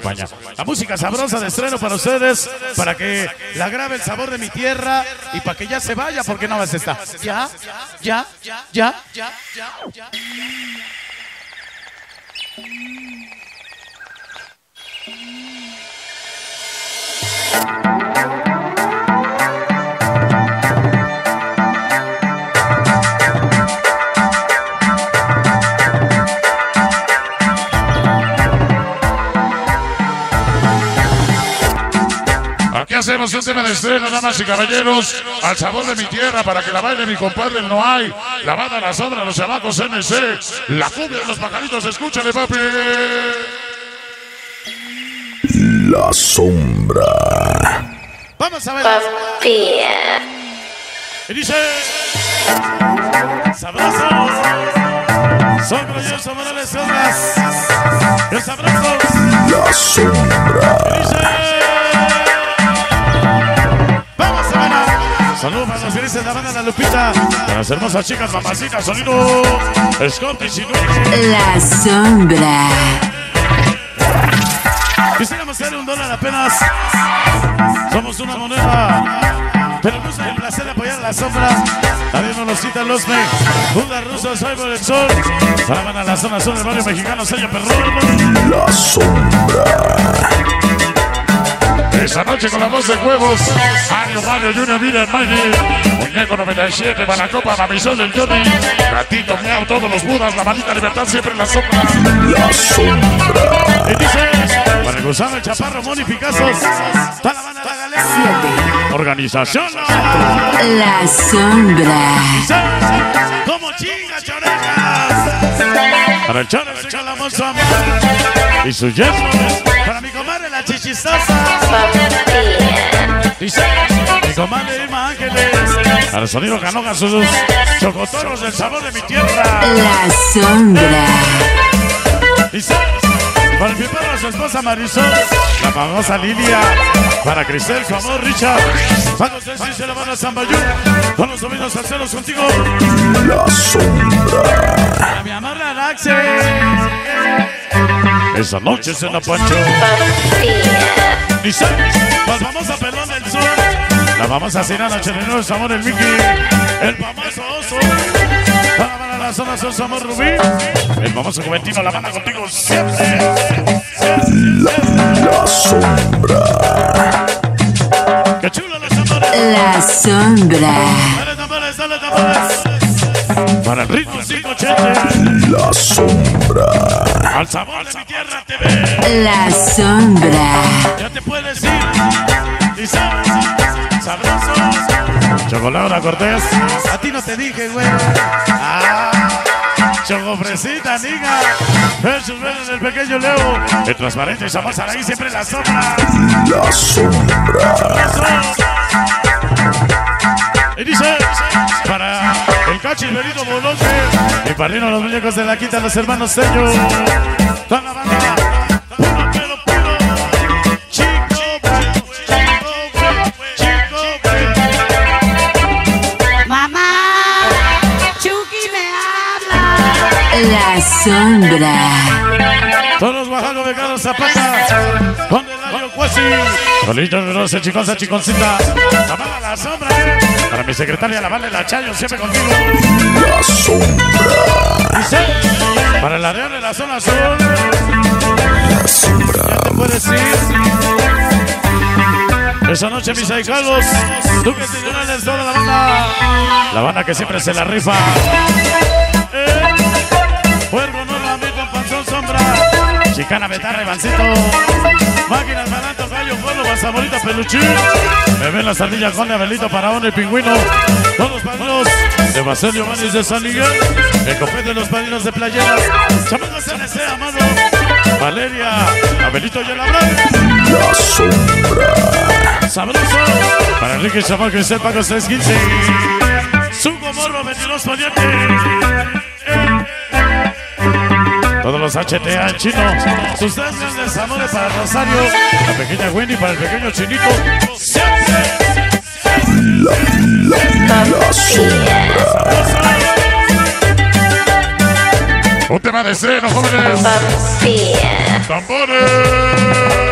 acompaña. La música sabrosa de estreno para ustedes, para que la grabe el sabor de mi tierra y para que ya se vaya, porque no más está. Ya. Aquí hacemos un tema de estreno, damas y caballeros, al sabor de mi tierra, para que la baile mi compadre el No Hay, la banda La Sombra, los chamacos MC, la cumbia de los pajaritos, escúchale, papi. La Sombra. Vamos a ver. Y dice: sabrosos, Sombra y Elsa Morales, Sombras, el sabroso. La Sombra. Y dice: saludos para los felices de la banda La Lupita, para las hermosas chicas mamacitas, sonido Scottish y La Sombra. quisiéramos hacer $1 apenas. Somos una moneda, pero el gusto y el placer de apoyar a La Sombra. También nos lo cita los Buda Ruso, soy por el sol. Para la banda La Zona Sur del barrio mexicano, sello perrón. La Sombra. Esa noche con la voz de huevos, Mario Junior, Miriam, Mayri, Muñeco 97, Balacopa, Mamisol del Johnny, Gatito, Miau, todos los Budas, la manita Libertad, siempre en La Sombra. La Sombra. Y dice: para el Gusano, el Chaparro, Moni, Picassos, toda la banda de la Galería. Organización La Sombra. como chinga, chorejas. Para el Choro, el Chalamoso, y su yerno. Para mi comadre, la chichistosa. Dice: mi comadre Irma Ángeles. Para el sonido Canoga, sus chocotoros del sabor de mi tierra. La Sombra. Dice: para el Piperro, su esposa Marisol. La famosa Lilia. Para Cristel, su amor Richard. Para los Ceci, se la van a Zambayú. Con los sobrinos salseros contigo. La Sombra. Para mi amor, la Axel. Esa noche se la Pancho. Dice: la famosa Pelón del Sur. La famosa Sinana 89, su amor el Mickey. El famoso Oso. Para la zona sur, su amor Rubí. El famoso Juventino, la banda contigo siempre. La Sombra. ¡Qué chulo los tambores! La Sombra. ¡Dale tambores, dale tambores! Para el ritmo 580. La Sombra. Al sabor de mi tierra TV. La Sombra. Ya te puedes ir. Dice: sabroso. Chocolate Cortés. A ti no te dije, güey. Chocofresita, niga. Versus el pequeño Leo. El transparente y Samar Saraí, siempre en La Sombra. La Sombra. Y dice: para el Cachis Benito Boloque. Mi padrino, los muñecos de la quita, los hermanos Sello. Toda la banda. Puro, pero puro. Chico, Mamá, Chucky me habla. La Sombra. todos los Oaxaco Veganos Zapata. Con el año Cuasi. Solito Rosa, chiconza, chiconcita. La banda La Sombra. Para mi secretaria, la Vale, la Chayo, siempre contigo. La Sombra. Dice: para el área de la zona sur. La Sombra. Ya te puedes ir. Esa noche, mis ahijados. Duques Señorales, toda la banda. La banda que siempre se la rifa. Puerco, no la con Panzón Sombra. Chicana, Betarra, Ivancito. Máquinas, Barato, Gallo, Polo, Basamorita, Peluchín. Bebé, la Sardilla, Conde, Abelito, Paraón, el Pingüino. Todos los padrinos de Baselio, Manis de San Miguel. El copete de los padrinos de Playeras. Chamacos CNC, Amado. Valeria, Abelito y el Abraham. La Sombra. Sabroso. Para Enrique Chamán, Cristel, Paco 615. Suco, Morbo, 22 Poniente. Todos los HTA chinos. Sus tres grandes amores para Rosario. La pequeña Wendy, para el pequeño Chinito. Siempre. La Sombra. Un tema de estreno, jóvenes. Tambores.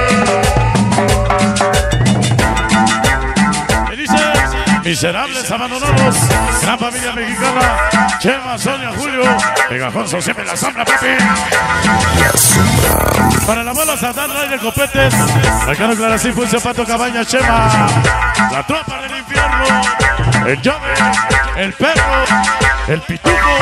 Miserables abandonados. Gran familia mexicana. Chema, Sonia, Julio. Pegajoso siempre la sombra, papi. La sombra. Para el abuelo Santana, de copetes. Recano Claracín, Pulse, Pato, Cabaña, Chema. La tropa del infierno. El llave. El perro. El pituco.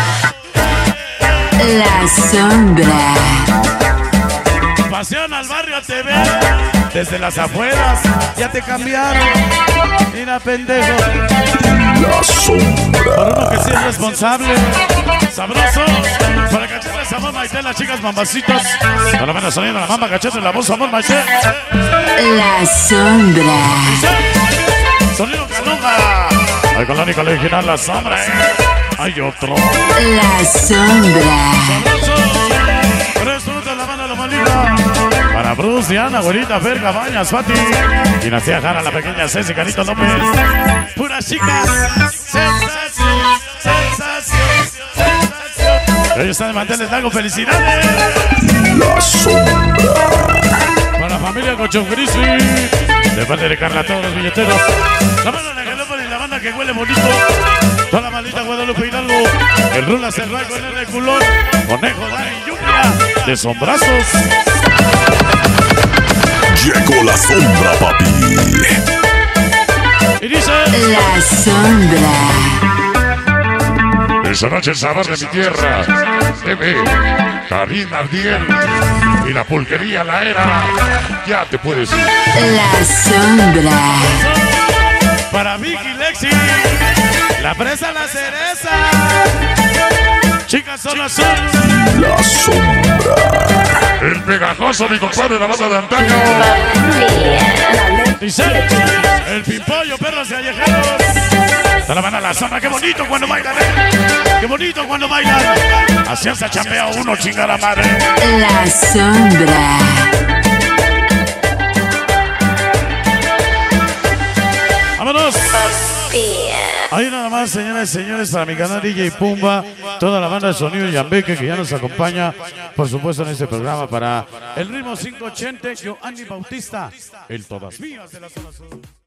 La sombra. Pasión al barrio TV. Desde las afueras. Ya te cambiaron. Mira, pendejo. La sombra. Por uno que sí es responsable. Sabroso. Para cachete, amor, Maite, las chicas mamacitas. No la van a salir a la mamba, cachete, la voz, amor, Maite. La sombra. Sonido Calunga. Ay, con la única original, la sombra, Hay otro. La sombra. Sabroso. 3 minutos, la mano, la malita. Para Bruce, Diana, Güerita, Fer, Cabañas, Fati. Dinastía Jara, la pequeña Ceci, Carito López. Puras chicas. Sensación, sensación, sensación. Ellos están de manteles largos, felicidades. La sombra. Para la familia Cochón Grisby. De parte de Carla, todos los billeteros. La mano de Gelópolis y la banda que huele bonito. Toda la maldita Guadalupe Hidalgo. El Rula Cerrado con el culón. Conejo, Dani, Lluvia. De sombrazos. Llegó la sombra, papi. Y dice: La sombra. Esa noche el sabor de mi tierra, TV, Karim Ardiel y la pulquería La Era, ya te puedes ir. La sombra. Para Vicky Lexi, la presa, la cereza. Chicas son azul. La sombra. El pegajoso, mi compadre, la banda de antaño. Dice: el pimpollo, perros callejeros. Se la van a la sombra, qué bonito cuando bailan, Qué bonito cuando bailan. Así se chapea uno, chingada madre. La sombra. ¡Vámonos! Ahí nada más, señoras y señores, para mi canal DJ Pumba, toda la banda de sonido Yambeque que ya nos acompaña, por supuesto, en este programa para el ritmo 580, yo, Andy Bautista, el Todas Mías de la Zona Sur.